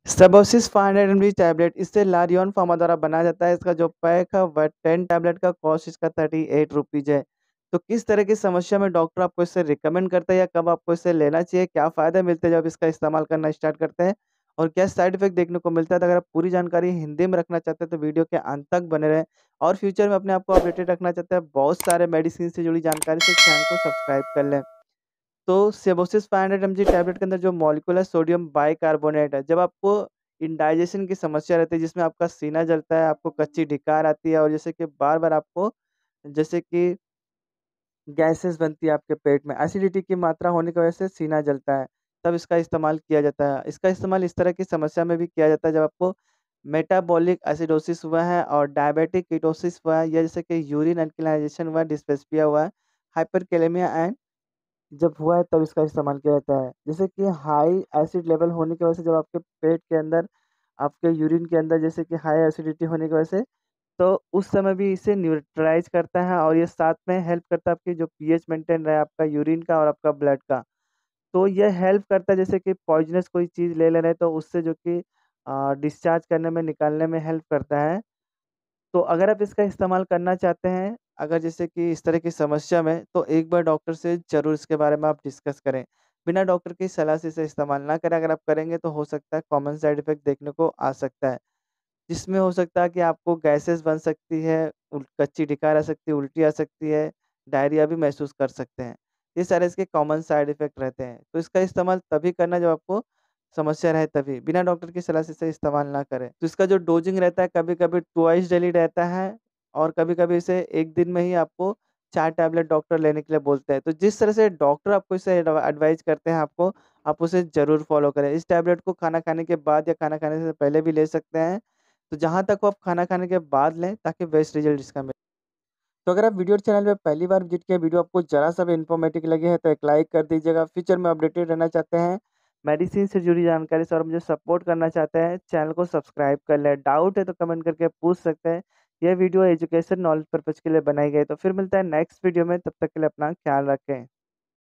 सेबोसिस 500 mg tablet इससे लारियन pharma द्वारा बनाया जाता है। इसका जो पैक है वह 10 टैबलेट का कॉस्ट इसका 38 रुपीज़ है। तो किस तरह की समस्या में डॉक्टर आपको इसे रिकमेंड करता है या कब आपको इसे लेना चाहिए? क्या फ़ायदे मिलते हैं जब इसका इस्तेमाल करना स्टार्ट करते हैं? और क्या साइड इफ़ेक्ट देखने को मिलता है? तो अगर आप पूरी जानकारी हिंदी में रखना चाहते हैं तो वीडियो के अंत तक बने रहें और फ्यूचर में अपने आप को अपडेटेड रखना चाहते हैं बहुत सारे मेडिसिन से जुड़ी जानकारी से चैनल को सब्सक्राइब कर लें। तो सेबोसिस 500 एमजी टैबलेट के अंदर जो मॉलिक्यूल है सोडियम बाइकार्बोनेट है। जब आपको इंडाइजेशन की समस्या रहती है जिसमें आपका सीना जलता है, आपको कच्ची ढिकार आती है और जैसे कि बार-बार आपको जैसे कि गैसेस बनती है आपके पेट में, एसिडिटी की मात्रा होने की वजह से सीना जलता है, तब इसका इस्तेमाल किया जाता है। इसका इस्तेमाल इस तरह की समस्या में भी किया जाता है जब आपको मेटाबॉलिक एसिडोसिस हुआ है और डायबिटिक कीटोसिस हुआ है या जैसे कि यूरिन अल्कलाइजेशन हुआ है, डिस्पेप्सिया हुआ है, हाइपरकैलेमिया एंड जब हुआ है तब इसका इस्तेमाल किया जाता है। जैसे कि हाई एसिड लेवल होने की वजह से जब आपके पेट के अंदर, आपके यूरिन के अंदर जैसे कि हाई एसिडिटी होने की वजह से, तो उस समय भी इसे न्यूट्रलाइज़ करता है और ये साथ में हेल्प करता है आपकी जो पीएच मेंटेन रहे आपका यूरिन का और आपका ब्लड का। तो ये हेल्प करता है जैसे कि पॉइज़नस कोई चीज़ ले रहे हैं तो उससे जो कि डिस्चार्ज करने में, निकालने में हेल्प करता है। तो अगर आप इसका इस्तेमाल करना चाहते हैं, अगर जैसे कि इस तरह की समस्या में, तो एक बार डॉक्टर से ज़रूर इसके बारे में आप डिस्कस करें। बिना डॉक्टर की सलाह से इसे इस्तेमाल ना करें, अगर आप करेंगे तो हो सकता है कॉमन साइड इफ़ेक्ट देखने को आ सकता है। जिसमें हो सकता है कि आपको गैसेस बन सकती है, कच्ची ढिकार आ सकती है, उल्टी आ सकती है, डायरिया भी महसूस कर सकते हैं। ये सारे इसके कॉमन साइड इफ़ेक्ट रहते हैं। तो इसका इस्तेमाल तभी करना जब आपको समस्या रहे तभी, बिना डॉक्टर की सलाह से इसे इस्तेमाल ना करें। तो इसका जो डोज़िंग रहता है कभी-कभी ट्वाइस डेली रहता है और कभी-कभी इसे 1 दिन में ही आपको 4 टैबलेट डॉक्टर लेने के लिए बोलते हैं। तो जिस तरह से डॉक्टर आपको इसे एडवाइस करते हैं आपको, आप उसे ज़रूर फ़ॉलो करें। इस टैबलेट को खाना खाने के बाद या खाना खाने से पहले भी ले सकते हैं। तो जहाँ तक वो आप खाना खाने के बाद लें ताकि बेस्ट रिज़ल्ट इसका मिले। तो अगर आप वीडियो चैनल पे पहली बार विज़िट किए, वीडियो आपको ज़रा-सा भी इन्फॉर्मेटिव लगे है तो एक लाइक कर दीजिएगा। फ्यूचर में अपडेटेड रहना चाहते हैं, मेडिसिन से जुड़ी जानकारी से और मुझे सपोर्ट करना चाहते हैं, चैनल को सब्सक्राइब कर लें। डाउट है तो कमेंट करके पूछ सकते हैं। यह वीडियो एजुकेशन नॉलेज पर्पज़ के लिए बनाई गई है। तो फिर मिलता है नेक्स्ट वीडियो में, तब तक के लिए अपना ख्याल रखें।